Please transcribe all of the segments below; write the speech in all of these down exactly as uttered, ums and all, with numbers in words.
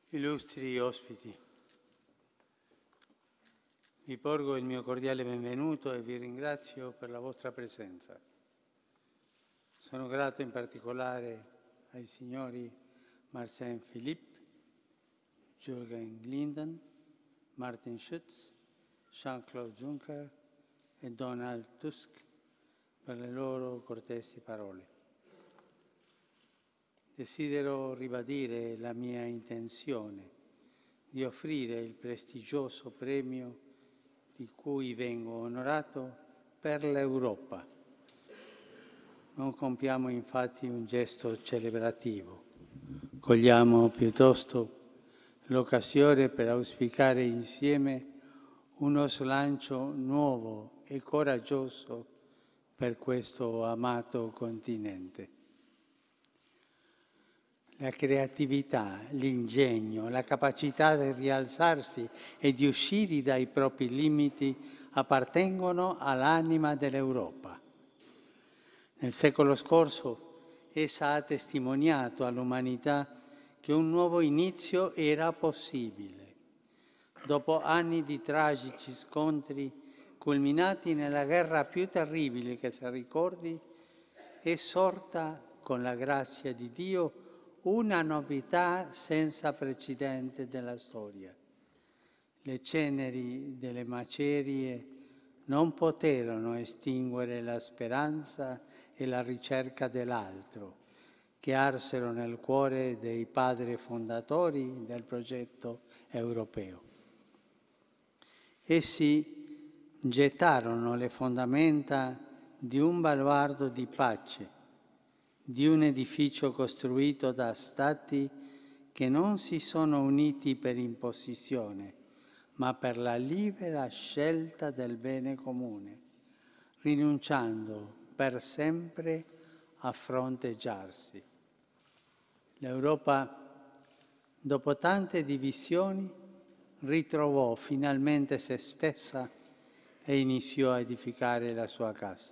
Illustri ospiti, vi porgo il mio cordiale benvenuto e vi ringrazio per la vostra presenza. Sono grato in particolare ai signori Marcin Philippe, Jürgen Glinden, Martin Schutz, Jean-Claude Juncker e Donald Tusk per le loro cortesi parole. Desidero ribadire la mia intenzione di offrire il prestigioso premio di cui vengo onorato per l'Europa. Non compiamo infatti un gesto celebrativo, cogliamo piuttosto l'occasione per auspicare insieme uno slancio nuovo e coraggioso per questo amato continente. La creatività, l'ingegno, la capacità di rialzarsi e di uscire dai propri limiti appartengono all'anima dell'Europa. Nel secolo scorso essa ha testimoniato all'umanità che un nuovo inizio era possibile. Dopo anni di tragici scontri culminati nella guerra più terribile che si ricordi, è sorta con la grazia di Dio una novità senza precedente della storia. Le ceneri delle macerie non poterono estinguere la speranza e la ricerca dell'altro, che arsero nel cuore dei padri fondatori del progetto europeo. Essi gettarono le fondamenta di un baluardo di pace, di un edificio costruito da stati che non si sono uniti per imposizione, ma per la libera scelta del bene comune, rinunciando per sempre a fronteggiarsi. L'Europa, dopo tante divisioni, ritrovò finalmente se stessa e iniziò a edificare la sua casa.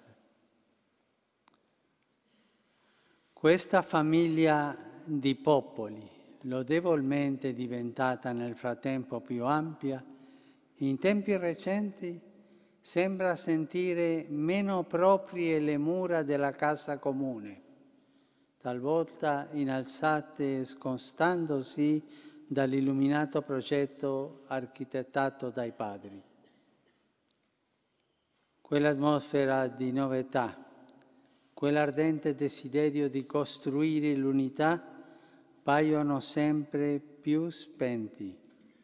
Questa famiglia di popoli, lodevolmente diventata nel frattempo più ampia, in tempi recenti sembra sentire meno proprie le mura della casa comune, talvolta innalzate e scostandosi dall'illuminato progetto architettato dai padri. Quell'atmosfera di novità, quell'ardente desiderio di costruire l'unità paiono sempre più spenti.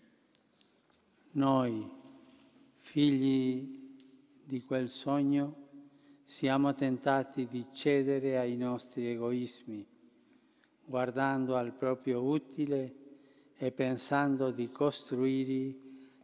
Noi, figli di quel sogno, siamo tentati di cedere ai nostri egoismi, guardando al proprio utile e pensando di costruire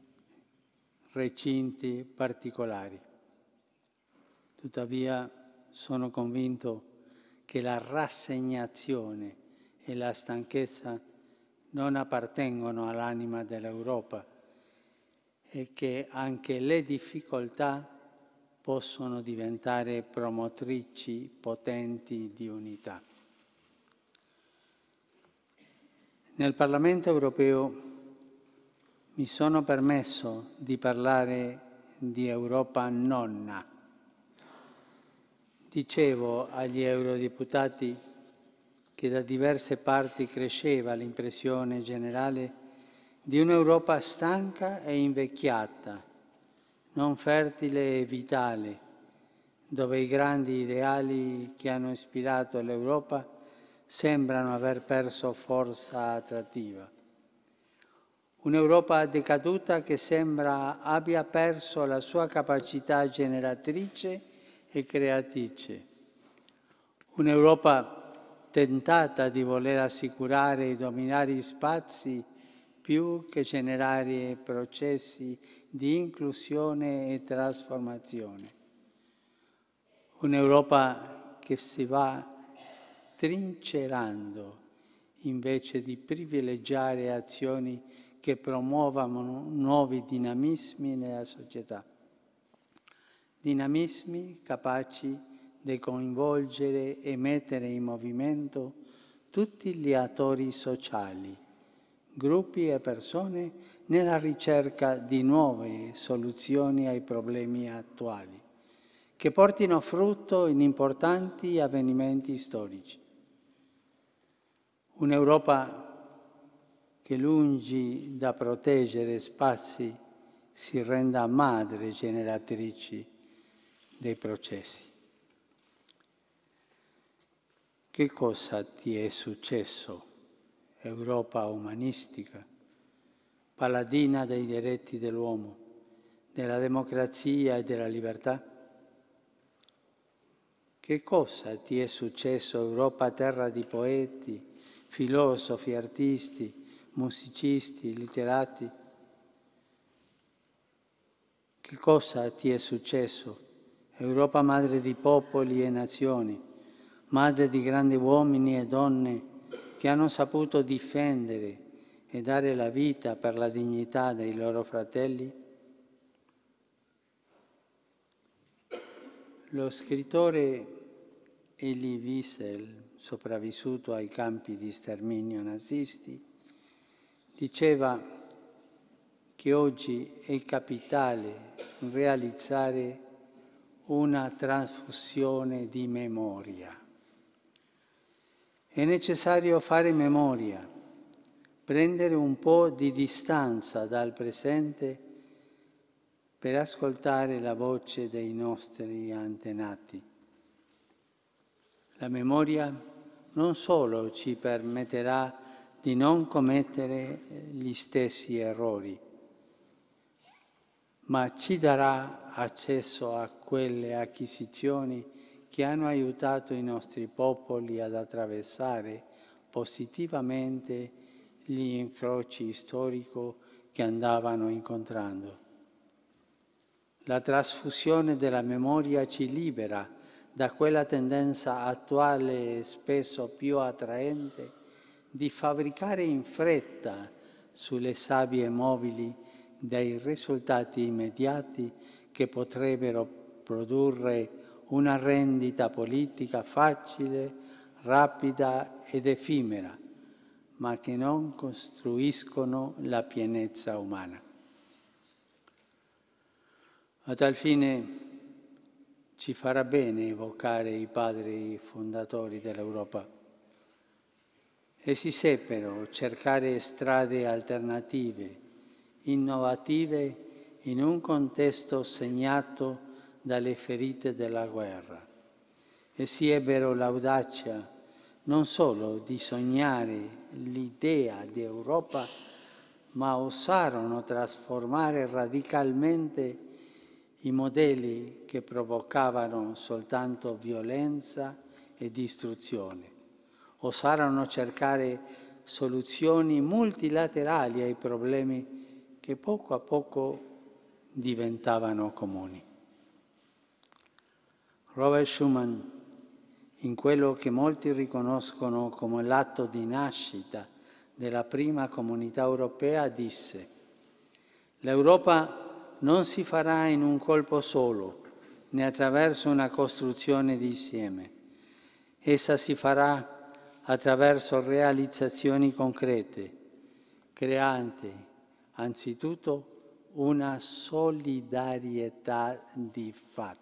recinti particolari. Tuttavia, sono convinto che la rassegnazione e la stanchezza non appartengono all'anima dell'Europa e che anche le difficoltà possono diventare promotrici potenti di unità. Nel Parlamento europeo mi sono permesso di parlare di Europa nonna. Dicevo agli eurodeputati che da diverse parti cresceva l'impressione generale di un'Europa stanca e invecchiata, non fertile e vitale, dove i grandi ideali che hanno ispirato l'Europa sembrano aver perso forza attrattiva. Un'Europa decaduta che sembra abbia perso la sua capacità generatrice e creatrice. Un'Europa tentata di voler assicurare e dominare gli spazi più che generare processi di inclusione e trasformazione. Un'Europa che si va trincerando invece di privilegiare azioni che promuovano nuovi dinamismi nella società. Dinamismi capaci di coinvolgere e mettere in movimento tutti gli attori sociali, gruppi e persone nella ricerca di nuove soluzioni ai problemi attuali, che portino frutto in importanti avvenimenti storici. Un'Europa che, lungi da proteggere spazi, si renda madre generatrice dei processi. Che cosa ti è successo, Europa umanistica, paladina dei diritti dell'uomo, della democrazia e della libertà? Che cosa ti è successo, Europa terra di poeti, filosofi, artisti, musicisti, letterati? Che cosa ti è successo, Europa madre di popoli e nazioni, madre di grandi uomini e donne che hanno saputo difendere e dare la vita per la dignità dei loro fratelli? Lo scrittore Elie Wiesel, sopravvissuto ai campi di sterminio nazisti, diceva che oggi è capitale realizzare una trasfusione di memoria. È necessario fare memoria, prendere un po' di distanza dal presente per ascoltare la voce dei nostri antenati. La memoria non solo ci permetterà di non commettere gli stessi errori, ma ci darà accesso a quelle acquisizioni che hanno aiutato i nostri popoli ad attraversare positivamente gli incroci storici che andavano incontrando. La trasfusione della memoria ci libera da quella tendenza attuale e spesso più attraente di fabbricare in fretta sulle sabbie mobili dei risultati immediati che potrebbero produrre una rendita politica facile, rapida ed effimera, ma che non costruiscono la pienezza umana. A tal fine ci farà bene evocare i padri fondatori dell'Europa. Essi seppero cercare strade alternative, innovative, in un contesto segnato dalle ferite della guerra. Essi ebbero l'audacia non solo di sognare l'idea di Europa, ma osarono trasformare radicalmente i modelli che provocavano soltanto violenza e distruzione. Osarono cercare soluzioni multilaterali ai problemi che poco a poco diventavano comuni. Robert Schuman, in quello che molti riconoscono come l'atto di nascita della prima comunità europea, disse: «L'Europa non si farà in un colpo solo, né attraverso una costruzione d'insieme. Essa si farà attraverso realizzazioni concrete, creante anzitutto una solidarietà di fatto».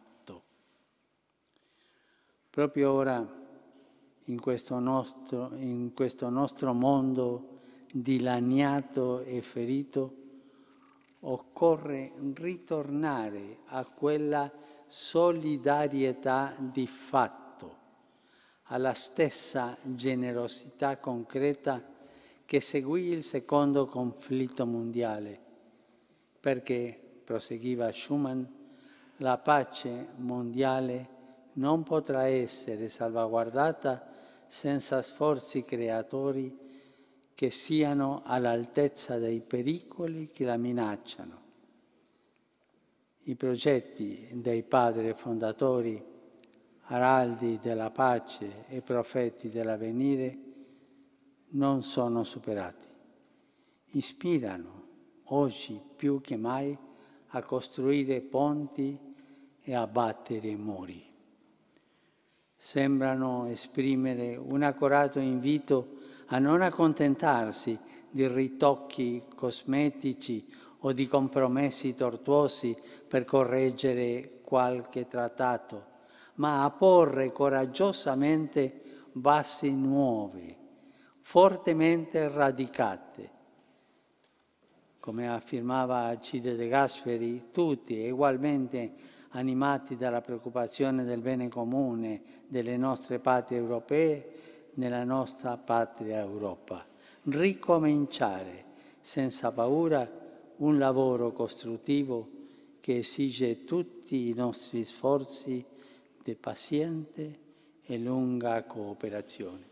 Proprio ora, in questo nostro, in questo nostro mondo dilaniato e ferito, occorre ritornare a quella solidarietà di fatto, alla stessa generosità concreta che seguì il secondo conflitto mondiale, perché, proseguiva Schuman, la pace mondiale non potrà essere salvaguardata senza sforzi creatori che siano all'altezza dei pericoli che la minacciano. I progetti dei padri fondatori, araldi della pace e profeti dell'avvenire, non sono superati. Ispirano, oggi più che mai, a costruire ponti e a battere muri. Sembrano esprimere un accorato invito a non accontentarsi di ritocchi cosmetici o di compromessi tortuosi per correggere qualche trattato, ma a porre coraggiosamente basi nuove, fortemente radicate. Come affermava Alcide De Gasperi, tutti ugualmente animati dalla preoccupazione del bene comune delle nostre patrie europee, nella nostra patria Europa. Ricominciare senza paura un lavoro costruttivo che esige tutti i nostri sforzi di paziente e lunga cooperazione.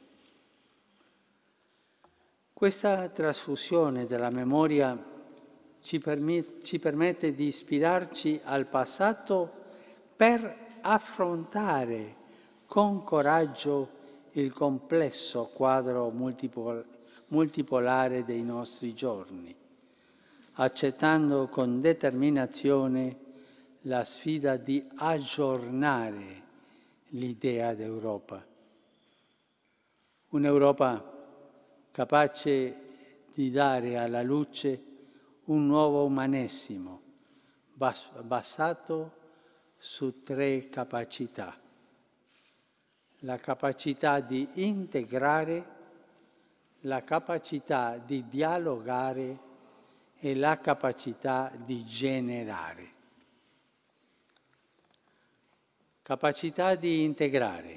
Questa trasfusione della memoria ci, perm- ci permette di ispirarci al passato per affrontare con coraggio il complesso quadro multipol- multipolare dei nostri giorni, accettando con determinazione la sfida di aggiornare l'idea d'Europa. Un'Europa capace di dare alla luce un nuovo umanesimo bas- basato su tre capacità. La capacità di integrare, la capacità di dialogare e la capacità di generare. Capacità di integrare.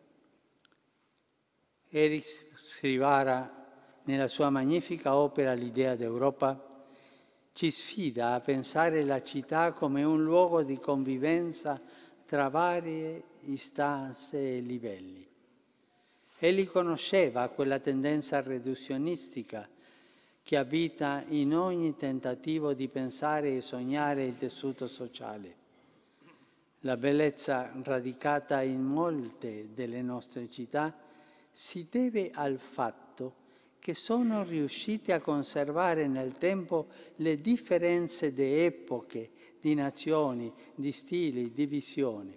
Eric Srivara, nella sua magnifica opera L'idea d'Europa, ci sfida a pensare la città come un luogo di convivenza tra varie istanze e livelli. Egli conosceva quella tendenza riduzionistica che abita in ogni tentativo di pensare e sognare il tessuto sociale. La bellezza radicata in molte delle nostre città si deve al fatto che sono riusciti a conservare nel tempo le differenze di epoche, di nazioni, di stili, di visioni.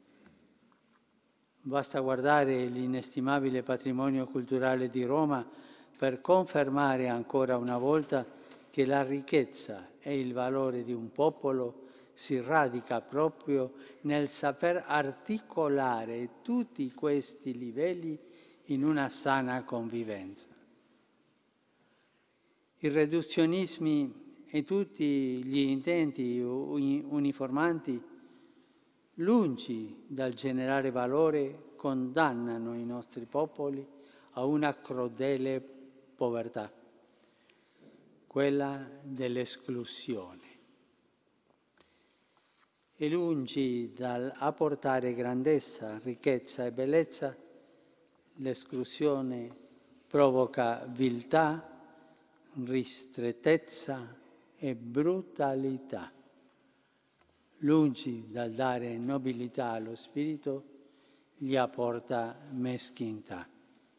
Basta guardare l'inestimabile patrimonio culturale di Roma per confermare ancora una volta che la ricchezza e il valore di un popolo si radica proprio nel saper articolare tutti questi livelli in una sana convivenza. I riduzionismi e tutti gli intenti uniformanti, lungi dal generare valore, condannano i nostri popoli a una crudele povertà, quella dell'esclusione. E lungi dal apportare grandezza, ricchezza e bellezza, l'esclusione provoca viltà, ristrettezza e brutalità. Lungi dal dare nobilità allo spirito, gli apporta meschinità.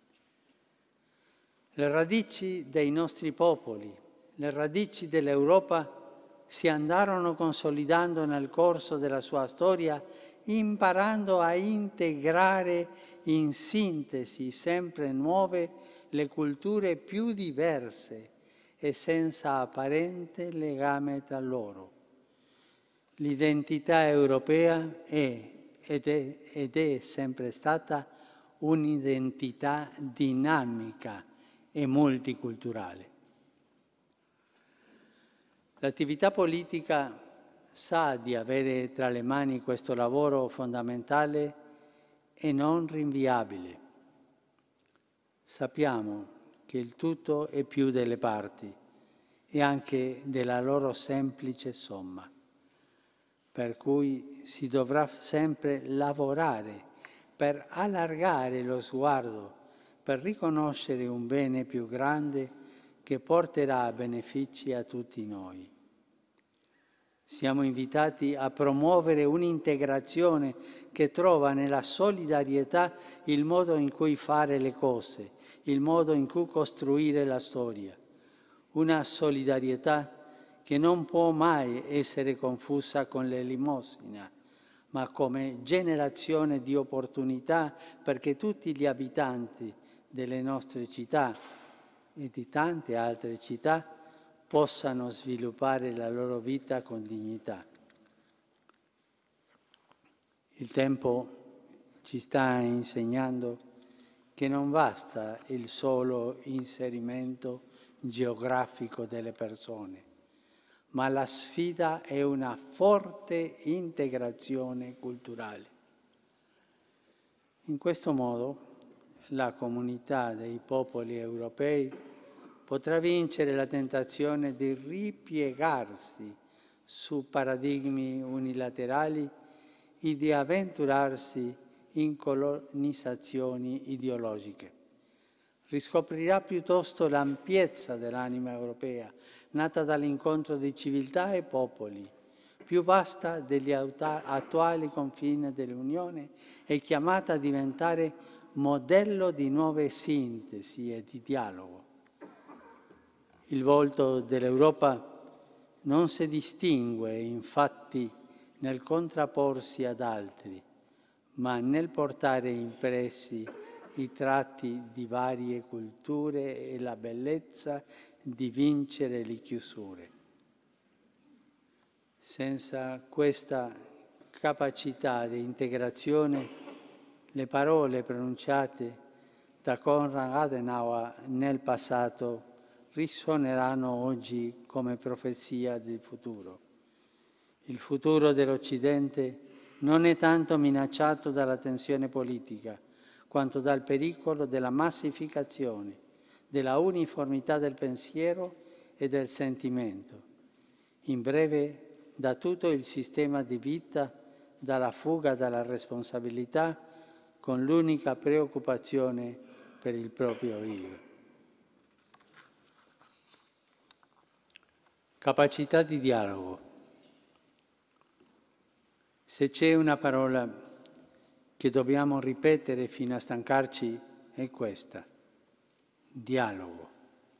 Le radici dei nostri popoli, le radici dell'Europa si andarono consolidando nel corso della sua storia, imparando a integrare in sintesi sempre nuove le culture più diverse e senza apparente legame tra loro. L'identità europea è ed, è ed è sempre stata un'identità dinamica e multiculturale. L'attività politica sa di avere tra le mani questo lavoro fondamentale e non rinviabile. Sappiamo che il tutto è più delle parti e anche della loro semplice somma, per cui si dovrà sempre lavorare per allargare lo sguardo, per riconoscere un bene più grande che porterà benefici a tutti noi. Siamo invitati a promuovere un'integrazione che trova nella solidarietà il modo in cui fare le cose, il modo in cui costruire la storia. Una solidarietà che non può mai essere confusa con l'elemosina, ma come generazione di opportunità perché tutti gli abitanti delle nostre città, e di tante altre città possano sviluppare la loro vita con dignità. Il tempo ci sta insegnando che non basta il solo inserimento geografico delle persone, ma la sfida è una forte integrazione culturale. In questo modo la comunità dei popoli europei potrà vincere la tentazione di ripiegarsi su paradigmi unilaterali e di avventurarsi in colonizzazioni ideologiche. Riscoprirà piuttosto l'ampiezza dell'anima europea, nata dall'incontro di civiltà e popoli, più vasta degli attuali confini dell'Unione e chiamata a diventare modello di nuove sintesi e di dialogo. Il volto dell'Europa non si distingue, infatti, nel contrapporsi ad altri, ma nel portare impressi i tratti di varie culture e la bellezza di vincere le chiusure. Senza questa capacità di integrazione, le parole pronunciate da Konrad Adenauer nel passato risuoneranno oggi come profezia del futuro. Il futuro dell'Occidente non è tanto minacciato dalla tensione politica, quanto dal pericolo della massificazione, della uniformità del pensiero e del sentimento. In breve, da tutto il sistema di vita, dalla fuga dalla responsabilità, con l'unica preoccupazione per il proprio io. Capacità di dialogo. Se c'è una parola che dobbiamo ripetere fino a stancarci è questa: dialogo.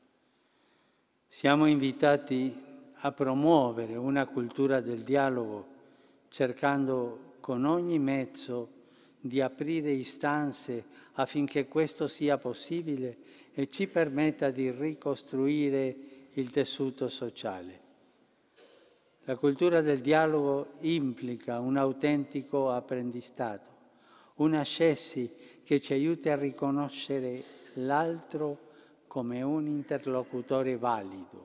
Siamo invitati a promuovere una cultura del dialogo, cercando con ogni mezzo di aprire istanze affinché questo sia possibile e ci permetta di ricostruire il tessuto sociale. La cultura del dialogo implica un autentico apprendistato, un'ascesi che ci aiuti a riconoscere l'altro come un interlocutore valido,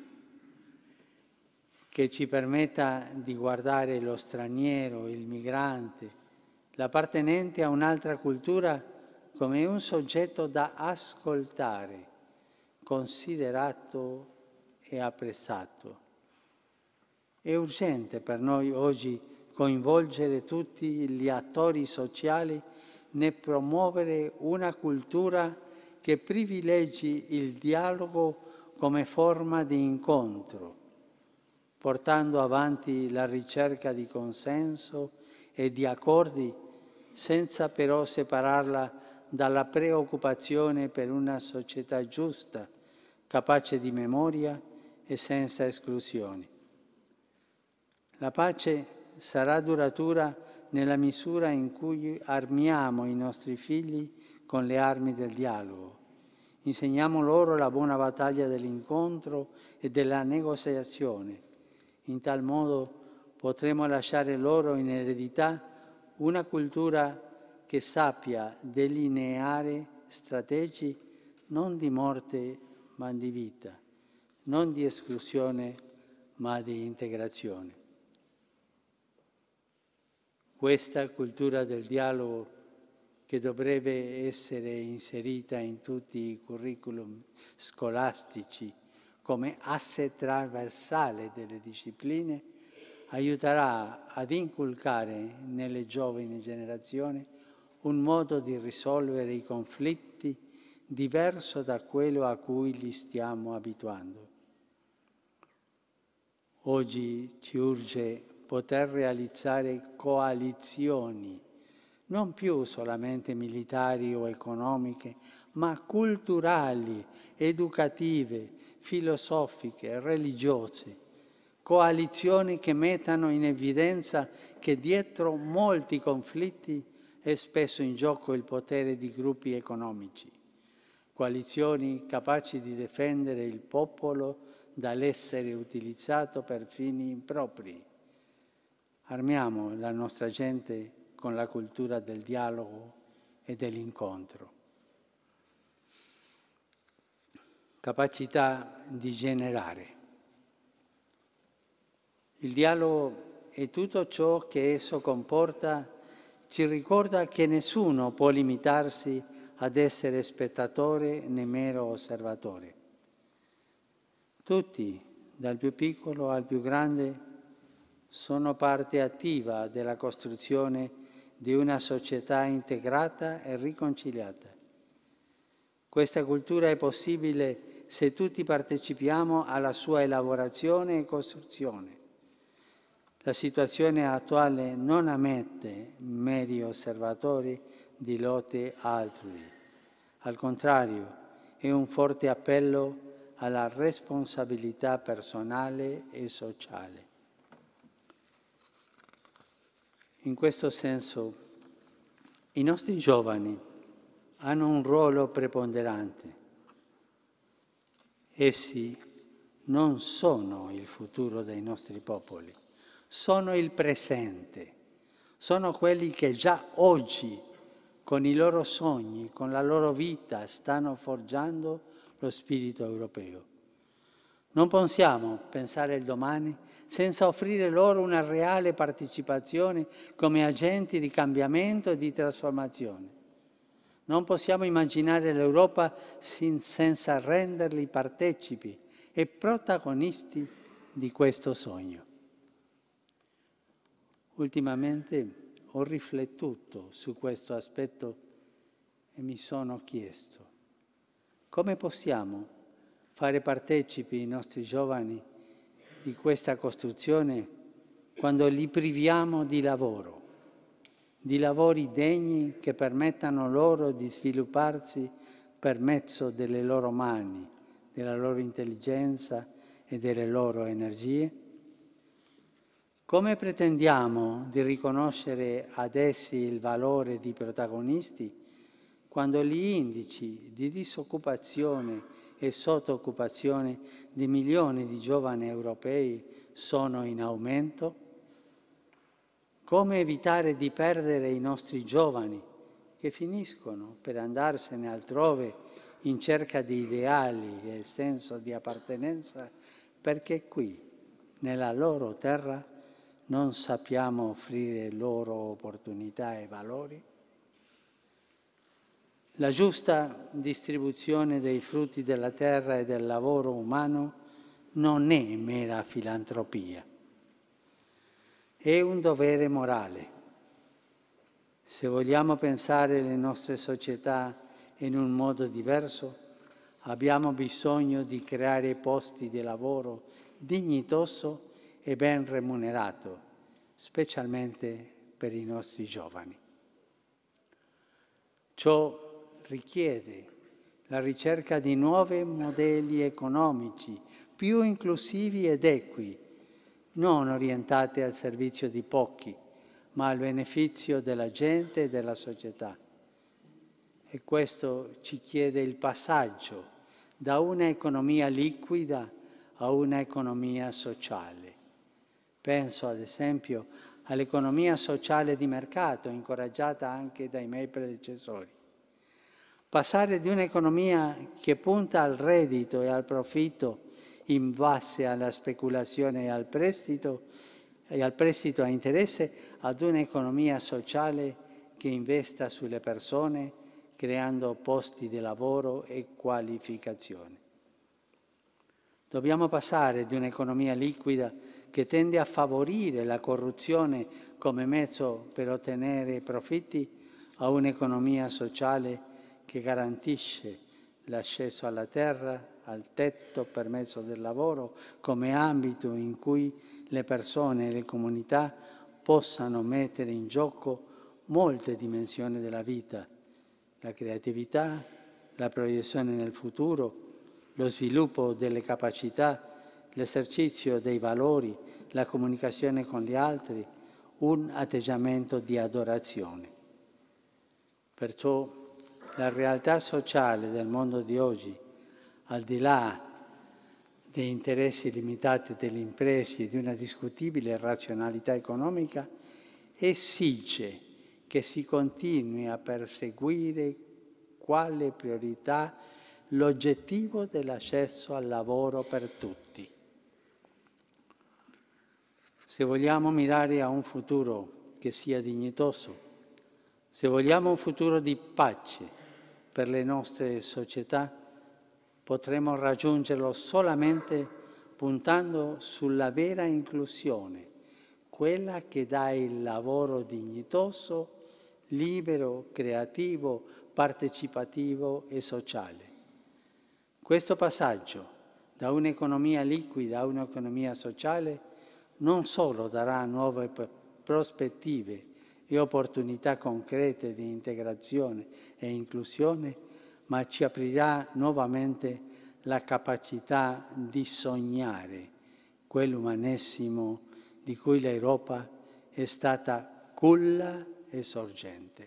che ci permetta di guardare lo straniero, il migrante, l'appartenente a un'altra cultura come un soggetto da ascoltare, considerato e apprezzato. È urgente per noi oggi coinvolgere tutti gli attori sociali nel promuovere una cultura che privilegi il dialogo come forma di incontro, portando avanti la ricerca di consenso e di accordi, senza però separarla dalla preoccupazione per una società giusta, capace di memoria e senza esclusioni. La pace sarà duratura nella misura in cui armiamo i nostri figli con le armi del dialogo. Insegniamo loro la buona battaglia dell'incontro e della negoziazione. In tal modo potremo lasciare loro in eredità una cultura che sappia delineare strategie non di morte ma di vita, non di esclusione ma di integrazione. Questa cultura del dialogo, che dovrebbe essere inserita in tutti i curriculum scolastici come asse trasversale delle discipline, aiuterà ad inculcare nelle giovani generazioni un modo di risolvere i conflitti diverso da quello a cui li stiamo abituando. Oggi ci urge poter realizzare coalizioni, non più solamente militari o economiche, ma culturali, educative, filosofiche, religiose. Coalizioni che mettano in evidenza che dietro molti conflitti è spesso in gioco il potere di gruppi economici. coalizioni capaci di difendere il popolo dall'essere utilizzato per fini impropri. Armiamo la nostra gente con la cultura del dialogo e dell'incontro. Capacità di generare. Il dialogo e tutto ciò che esso comporta ci ricorda che nessuno può limitarsi ad essere spettatore né mero osservatore. Tutti, dal più piccolo al più grande, sono parte attiva della costruzione di una società integrata e riconciliata. Questa cultura è possibile se tutti partecipiamo alla sua elaborazione e costruzione. La situazione attuale non ammette meri osservatori di lotte altrui. Al contrario, è un forte appello alla responsabilità personale e sociale. In questo senso, i nostri giovani hanno un ruolo preponderante. Essi non sono il futuro dei nostri popoli, sono il presente, sono quelli che già oggi, con i loro sogni, con la loro vita, stanno forgiando lo spirito europeo. Non possiamo pensare al domani senza offrire loro una reale partecipazione come agenti di cambiamento e di trasformazione. Non possiamo immaginare l'Europa senza renderli partecipi e protagonisti di questo sogno. Ultimamente ho riflettuto su questo aspetto e mi sono chiesto: come possiamo fare partecipi i nostri giovani di questa costruzione quando li priviamo di lavoro, di lavori degni che permettano loro di svilupparsi per mezzo delle loro mani, della loro intelligenza e delle loro energie? Come pretendiamo di riconoscere ad essi il valore di protagonisti quando gli indici di disoccupazione e sottooccupazione di milioni di giovani europei sono in aumento? Come evitare di perdere i nostri giovani che finiscono per andarsene altrove in cerca di ideali e il senso di appartenenza perché qui, nella loro terra, non sappiamo offrire loro opportunità e valori? La giusta distribuzione dei frutti della terra e del lavoro umano non è mera filantropia, è un dovere morale. Se vogliamo pensare le nostre società in un modo diverso, abbiamo bisogno di creare posti di lavoro dignitoso e ben remunerato, specialmente per i nostri giovani. Ciò richiede la ricerca di nuovi modelli economici più inclusivi ed equi, non orientati al servizio di pochi, ma al beneficio della gente e della società. E questo ci chiede il passaggio da un'economia liquida a un'economia sociale. Penso ad esempio all'economia sociale di mercato, incoraggiata anche dai miei predecessori. Passare di un'economia che punta al reddito e al profitto in base alla speculazione e al prestito, e al prestito a interesse, ad un'economia sociale che investa sulle persone, creando posti di lavoro e qualificazione. Dobbiamo passare di un'economia liquida che tende a favorire la corruzione come mezzo per ottenere profitti a un'economia sociale che garantisce l'accesso alla terra, al tetto per mezzo del lavoro, come ambito in cui le persone e le comunità possano mettere in gioco molte dimensioni della vita: la creatività, la proiezione nel futuro, lo sviluppo delle capacità, l'esercizio dei valori, la comunicazione con gli altri, un atteggiamento di adorazione. Perciò la realtà sociale del mondo di oggi, al di là degli interessi limitati delle imprese e di una discutibile razionalità economica, esige che si continui a perseguire quale priorità l'obiettivo dell'accesso al lavoro per tutti. Se vogliamo mirare a un futuro che sia dignitoso, se vogliamo un futuro di pace per le nostre società, potremo raggiungerlo solamente puntando sulla vera inclusione, quella che dà il lavoro dignitoso, libero, creativo, partecipativo e sociale. Questo passaggio da un'economia liquida a un'economia sociale non solo darà nuove prospettive e opportunità concrete di integrazione e inclusione, ma ci aprirà nuovamente la capacità di sognare quell'umanesimo di cui l'Europa è stata culla e sorgente.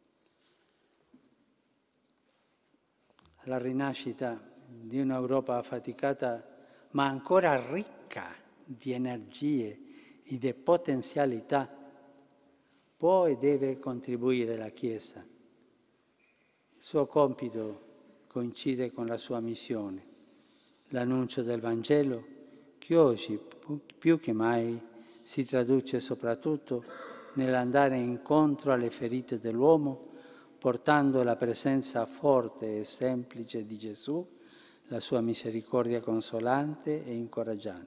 La rinascita di un'Europa affaticata, ma ancora ricca di energie e di potenzialità, può e deve contribuire la Chiesa. Il suo compito coincide con la sua missione, l'annuncio del Vangelo, che oggi più che mai si traduce soprattutto nell'andare incontro alle ferite dell'uomo, portando la presenza forte e semplice di Gesù, la sua misericordia consolante e incoraggiante.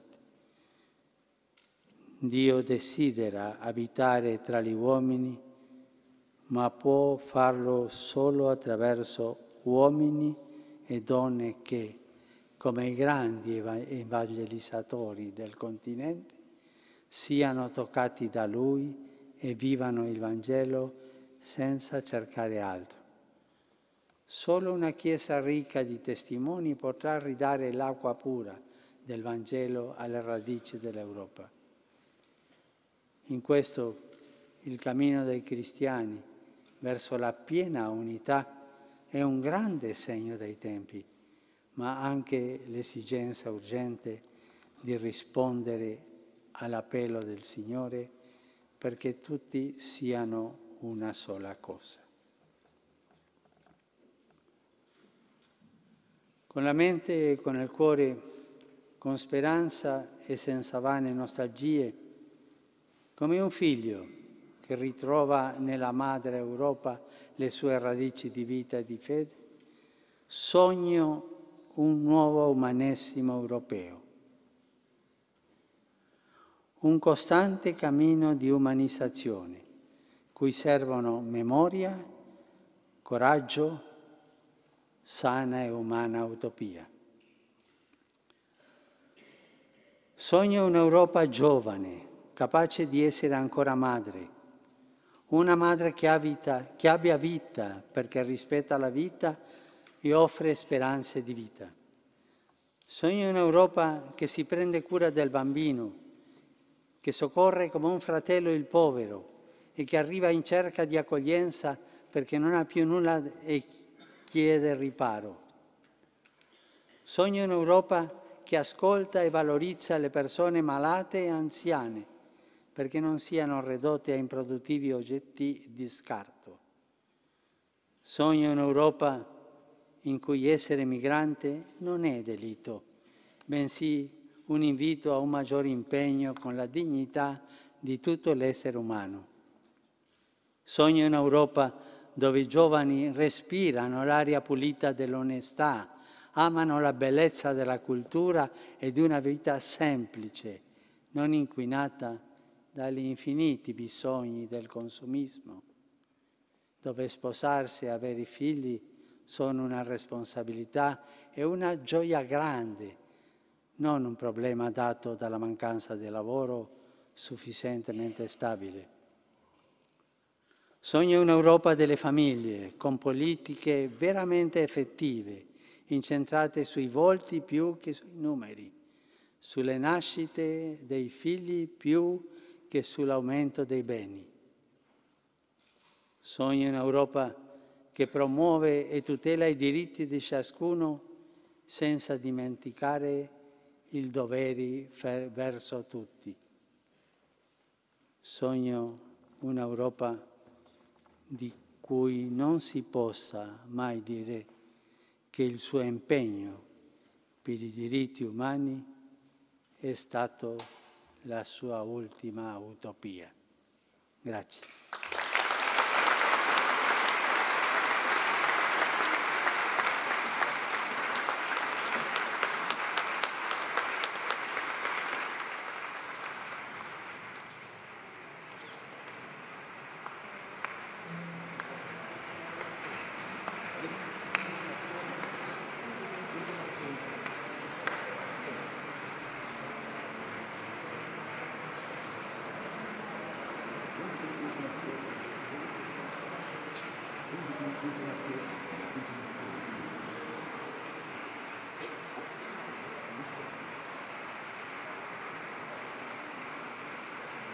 Dio desidera abitare tra gli uomini, ma può farlo solo attraverso uomini e donne che, come i grandi evangelizzatori del continente, siano toccati da Lui e vivano il Vangelo senza cercare altro. Solo una Chiesa ricca di testimoni potrà ridare l'acqua pura del Vangelo alle radici dell'Europa. In questo il cammino dei cristiani verso la piena unità è un grande segno dei tempi, ma anche l'esigenza urgente di rispondere all'appello del Signore perché tutti siano una sola cosa. Con la mente e con il cuore, con speranza e senza vane nostalgie, come un figlio che ritrova nella madre Europa le sue radici di vita e di fede, sogno un nuovo umanesimo europeo, un costante cammino di umanizzazione, cui servono memoria, coraggio, sana e umana utopia. Sogno un'Europa giovane, capace di essere ancora madre, una madre che, ha vita, che abbia vita perché rispetta la vita e offre speranze di vita. Sogno un'Europa che si prende cura del bambino, che soccorre come un fratello il povero e che arriva in cerca di accoglienza perché non ha più nulla e chiede riparo. Sogno un'Europa che ascolta e valorizza le persone malate e anziane, perché non siano ridotte a improduttivi oggetti di scarto. Sogno un'Europa in cui essere migrante non è delitto, bensì un invito a un maggiore impegno con la dignità di tutto l'essere umano. Sogno un'Europa dove i giovani respirano l'aria pulita dell'onestà, amano la bellezza della cultura e di una vita semplice, non inquinata dagli infiniti bisogni del consumismo, dove sposarsi e avere figli sono una responsabilità e una gioia grande, non un problema dato dalla mancanza di lavoro sufficientemente stabile. Sogno un'Europa delle famiglie, con politiche veramente effettive, incentrate sui volti più che sui numeri, sulle nascite dei figli più che sull'aumento dei beni. Sogno un'Europa che promuove e tutela i diritti di ciascuno senza dimenticare i doveri verso tutti. Sogno un'Europa di cui non si possa mai dire che il suo impegno per i diritti umani è stato la sua ultima utopia. Grazie.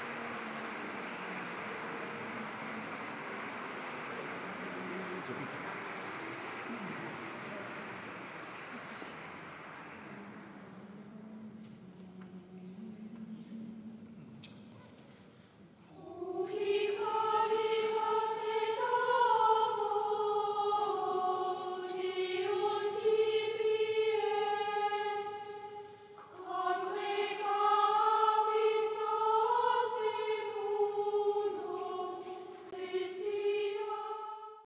Subito.